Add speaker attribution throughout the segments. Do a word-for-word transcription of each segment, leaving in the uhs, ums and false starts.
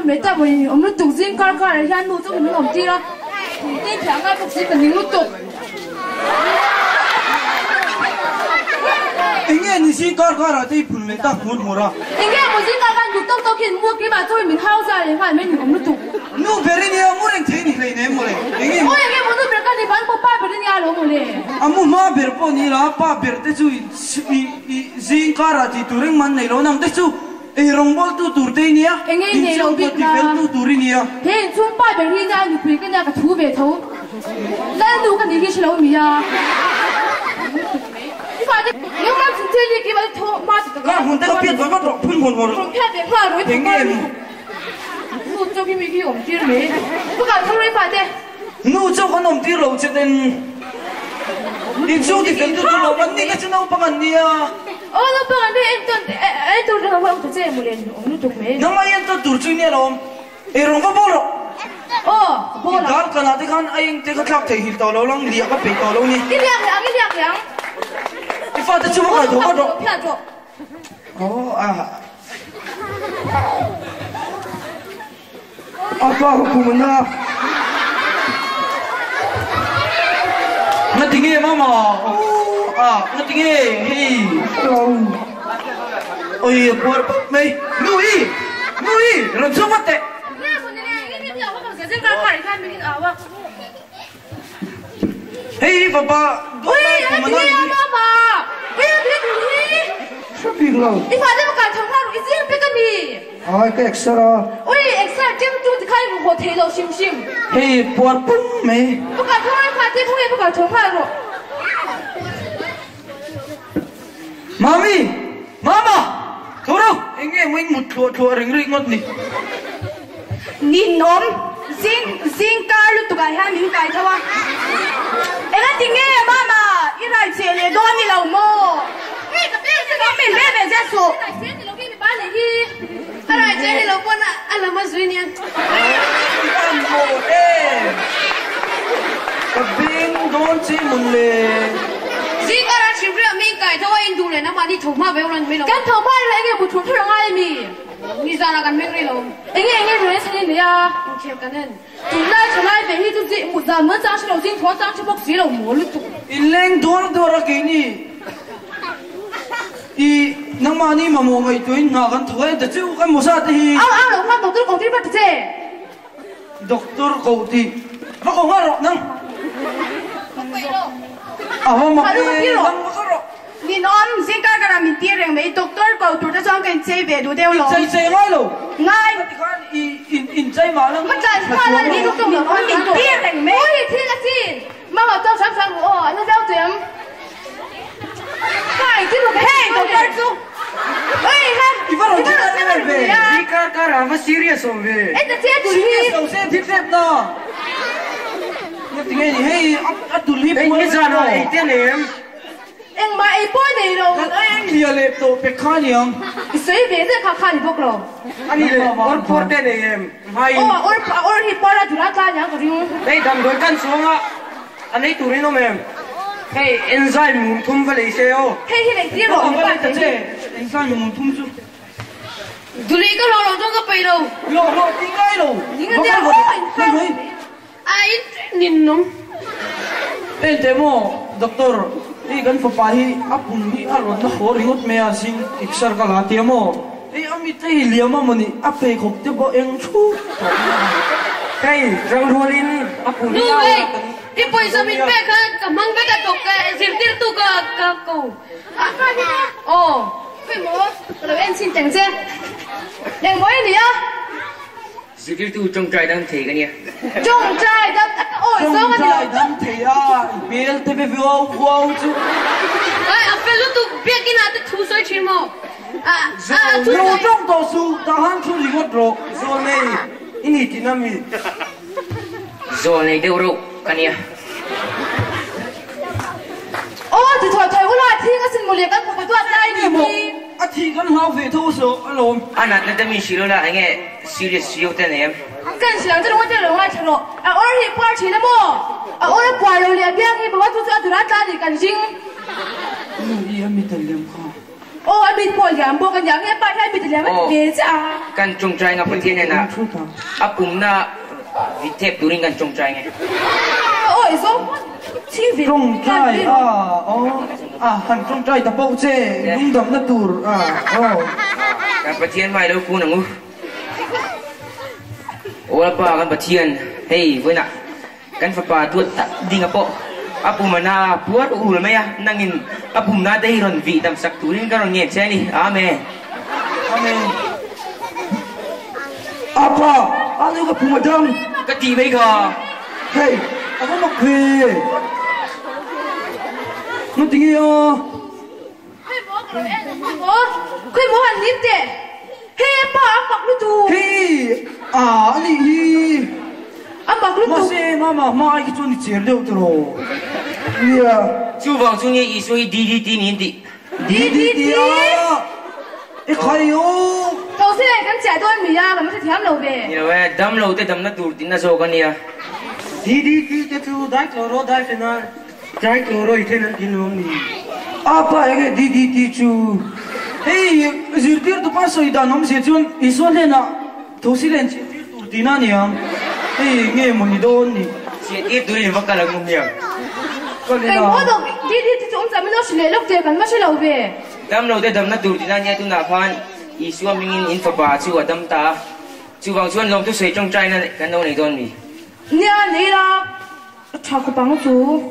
Speaker 1: mấy ta mới ông nó tục riêng con con này ra nuôi cho mình ông chi đó đi thằng ai cũng chỉ cần những lúc tục
Speaker 2: anh nghe ni xin con con rồi thì phun mấy ta phun một rồi
Speaker 1: anh nghe một xin con con lúc tục tục hiện mua cái bà thôi mình hao ra để phải mình ông nó tục
Speaker 2: nu về đi nhiều mua anh thấy ni lấy ném một này anh nghe
Speaker 1: ôi anh nghe một lúc về con thì bán ba về đi nhà luôn một này
Speaker 2: à mua má về po ni là ba về thế chú i i xin con rồi thì tụi mình này lo nằm thế chú ê rong bol tu tur te nia
Speaker 1: anh nghe này lâu biết
Speaker 2: là tu turi nia
Speaker 1: thế chúng ba về đi nhà được cái nhà cả thu về thấu lên đủ cái gì cái lâu mi à phải đi nếu mà chúng chơi gì cái mà thấu mà
Speaker 2: là hôm nay biết rồi bắt đầu phun một một
Speaker 1: không biết việc hoa rồi
Speaker 2: anh nghe
Speaker 1: nu cho cái mình cái ông kia mấy不敢偷人发的
Speaker 2: nu cho con ông kia lâu cho nên đi chú thì cần tu tu lâu vẫn đi cái chân đâu bằng anh nia
Speaker 1: 어, 나 방안 돼. 엔ton, 엔ton 저 하고 저 제일 물에 없는 쪽 매.
Speaker 2: nang ayan to turjunia lo erong ko bolo
Speaker 1: 어, 뭐라?
Speaker 2: dar kana de kan ayeng te ka thak thei hil to lo lang lia ka pe to lo ni
Speaker 1: cái liang liang, cái liang liang.
Speaker 2: i fa ta chu ka do ka do
Speaker 1: pia cho.
Speaker 2: oh ah apa hukumnya ngetingi mama ah ngetingi hei oh iya buat mei nui nui rancu mate
Speaker 1: 네, 근데 이게 이게 아까 그 생각 가리 간 미긴 아와.
Speaker 2: hei papa
Speaker 1: 왜 이게 마마? 왜 이게 둘이?
Speaker 2: shopping lo
Speaker 1: 이 파데 뭐 같은 하루 이제 빼가니.
Speaker 2: ah cái extra
Speaker 1: 우리 엑셀 좀 가이 뭐 호텔로 심심.
Speaker 2: hei buat pun mei
Speaker 1: 뭐 같은 하루 파데 통해 뭐 같은 하루.
Speaker 2: mami mama Thoro, anh em mình một thua thua ring ring ngon nè.
Speaker 1: Nhìn nôm, xin xin ca lúc tụi cái hai miếng cái thôi à. Em đã tiếng nghe mama, ít lại chuyện này đôi đi lâu mò. Có mình bé về ra số. Ít lại chuyện thì lâu kia bị bán lại đi. Ít lại chuyện thì lâu quân à, anh làm gì nhỉ?
Speaker 2: Anh hồ em. Cái bên đón chị mình lên.
Speaker 1: Xin ca ra chịu rượu mình cái thôi anh đủ lên nó mà đi thầu ma về ông mình. Cái thầu ma lại cái một thùng thằng ai mi. Nghĩ ra là cái mình đi lâu. Anh nghe anh nghe rồi sao đi à? Không cái nên. Chúng ta chúng ta về đi tụi chị một giờ mới ra số đầu tiên thoát ra cho bác sĩ lâu mua luôn tụi.
Speaker 2: Ilang đón đón ra cái này. I nang mani mà mua ngày tuổi ngà gan thôi, để chứ cái mua sao thì.
Speaker 1: Ao ao là khoa doctor công ty bắt chứ.
Speaker 2: Doctor công ty. Nó không ngon rồi nang. À mà mà cái nang mà rồi.
Speaker 1: Nhìn ông xin ca cái là mình tiếc rằng mấy doctor cầu tụi nó xong cái chế về đủ đều rồi.
Speaker 2: Chế chế ngay rồi.
Speaker 1: Ngay.
Speaker 2: In in in chế mà lắm.
Speaker 1: Mất chạy qua là đi lúc tụi mình nói mình tiếc rằng mấy. Ôi thiên là gì? Mà họ cho sáng sáng của anh nó giao tiền. Phải chứ một cái hey doctor chú. Ôi ha.
Speaker 2: Ivan ông chơi cái về. Đi cả cả là phải serious không về.
Speaker 1: Em đã chết tụi
Speaker 2: serious đâu sẽ tiếp tiếp đó. Cái tiếng này hey ắt tụi lip.
Speaker 3: Anh ra rồi tên em.
Speaker 1: Em mà em bôi này rồi.
Speaker 2: Anh lìa lẹp tổ bê khá nhàng.
Speaker 1: Sấy về sẽ khá khá đi bốc rồi.
Speaker 3: Anh đi ổn phốt tên em. Hai.
Speaker 1: Ồ ổn ổn thì bôi ra tụi nó ca nhá cái gì.
Speaker 3: Đây đầm đôi căn xuống á. Anh ấy tụi nó em. Hey, enzyme muốn thum vào lấy xe ô.
Speaker 1: Hey hey này riêng rồi.
Speaker 2: Không phải là thế. Enzyme muốn thum chứ.
Speaker 1: Tụi nó có lo lo trong cái bầy đâu.
Speaker 2: Lo lo tiếng ngay đâu.
Speaker 1: Những cái gì ôi. Ai nhìn nó.
Speaker 2: Ê thế mà doctor. Ê gần phải pahi apun hi aron na hori hot me asin iksar ka lati mo. Ê amit tay liama mani ape khop te bo eng chu.
Speaker 3: Hey, rang rolin apun hi
Speaker 1: aron. Cái bồi giờ mình bé cái cái măng bé cái tộc cái diệp tiêu tu cái cái cầu. Ồ, phải mua. Rồi em xin tiền chứ. Tiền mấy gì á?
Speaker 3: Diệp tiêu tu trong trai đang thấy cái nhỉ?
Speaker 1: Trong trai đang ôi sao mà
Speaker 2: trai đang thấy à? Biel te be vô vô chứ.
Speaker 1: Ai à phải lúc tu bé cái nào tu soi chim mà. À à tu
Speaker 2: soi. Trong tổ su ta han chu gì ngót rồi.
Speaker 3: Rồi này, ini tinami. Rồi này đâu rồi? Cái nhỉ?
Speaker 1: Ô, thì thôi thôi, ủa là thi cái xin một liệt các cô phải tuột tay nhỉ đi.
Speaker 2: À thi cái nào về thu số, alo.
Speaker 3: Anh nói để mình xíu là anh nghe serious xíu tên em.
Speaker 1: Cái gì làm cho nó cái lòng ai chlo. À, ủa thì qua chỉ nó mò. À, ủa là qua rồi liền biang thì bảo tu tu tu ra ta thì cần chính.
Speaker 2: Ừ, em mi tên liam kha.
Speaker 1: ô anh bị bỏ giảm bộ cái giảm nghe bạn hay bị giảm cái gì chứ à
Speaker 3: kan trông trai ngọc thiên này nè áp cùng na vị thép tụi kan trông trai nghe
Speaker 1: ôi số chi vị
Speaker 2: trông trai à ô à hẳn trông trai tập bộ chế đúng đậm nó tụt à ô
Speaker 3: kan bát thiên mai đâu phu nè ngu ô là pa kan bát thiên hey với nè kan phải pa tuột đi ngap bộ apum mana buat ul me ya nangin apum na dai ron vi tam sak turin kan ron nge che ni amen
Speaker 2: amen apa anu ka pumadang
Speaker 3: ka ti bai ka
Speaker 2: hey ako makwe no tingi yo
Speaker 1: khơi bố rồi em bố khơi bố hành nít tệ hey pa mặc lu tu
Speaker 2: hey à ani hi
Speaker 1: anh mặc lu tu
Speaker 2: Mase mama mai ki chuni cher deu tro yeah
Speaker 3: chu vang chu nge i sui di di ti ni di
Speaker 2: đi đi đi à ê khai yo
Speaker 1: đầu tiên này cái trẻ tôi mì à mà nó sẽ thèm lâu về
Speaker 3: ni we dam lo te dam na tur tin na so kan ya
Speaker 2: đi đi đi te tu dai chloro dai phenol dai chloro iten an dinom ni apa ege đi đi đi chu hey zirtir tu paso ida nom se chun ison le na thosi len chi tur tina ni am hey nge mo ni don ni
Speaker 3: si ti turin va ka la ngum ya
Speaker 1: cái bố đâu đi đi thì chúng ta mới nói chuyện lúc tiền cần mất sẽ lâu về
Speaker 3: dam lo te dam na tur tin na nya tu na phan i su ming in in fa ba chu dam ta chu vang chuan lom tu sei trong trai na kan no nei don mi
Speaker 1: nha này là chào cô bằng chú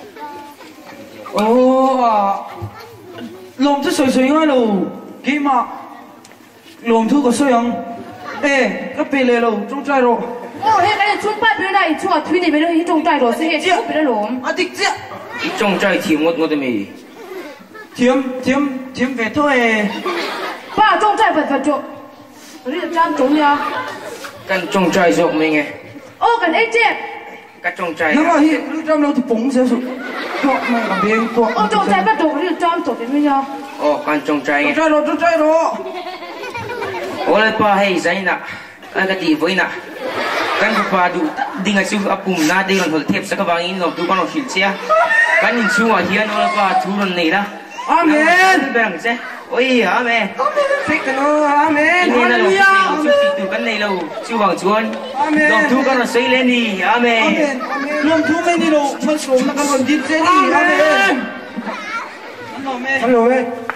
Speaker 2: ô à lom tu soi soi ngay lo ki ma lom tu có soi không ê cái pele lo trong trai rồi
Speaker 1: ô hey cái này chúng ta bên này chúng ta thuê này bên đây trong trai rồi sẽ hết chúng bên đây rồi
Speaker 2: à đi chứ
Speaker 3: trong trai thì ngot ngot mi
Speaker 2: thiếm thiếm thiếm về thôi
Speaker 1: ba trong trai vật vật chỗ đây là trang chúng nha
Speaker 3: kan trong trai rộng mình nghe
Speaker 1: ô cần ấy chứ
Speaker 3: cái trong trai
Speaker 2: nó mà hiện lúc trong lâu thì bóng sẽ sụp chỗ này là bên chỗ
Speaker 1: ô trong trai bắt đầu đây là trang chỗ bên nha
Speaker 3: oh kan trong trai nghe
Speaker 2: trong trai rồi trong trai rồi
Speaker 3: ô là pa hay zai na cái ti với na kan pa du ding a chu apum na de ron hol thep sa ka bang in lom tu kan hil chia kan in chu a hian ô là pa thu ron nei la
Speaker 2: amen
Speaker 3: bang se ôi amen
Speaker 2: thích cái nó amen
Speaker 3: ini na lo
Speaker 2: hallelujah
Speaker 3: chu ti tu kan nei lo chu bang chuan
Speaker 2: amen
Speaker 3: lom tu kan ron sei le ni amen
Speaker 2: amen lom thu men đi đâu mất số nó còn đi thế đi amen amen hello